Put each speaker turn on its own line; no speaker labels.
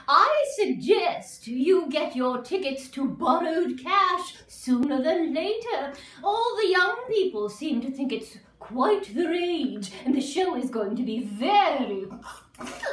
I suggest you get your tickets to borrowed cash sooner than later. All the young people seem to think it's quite the rage, and the show is going to be very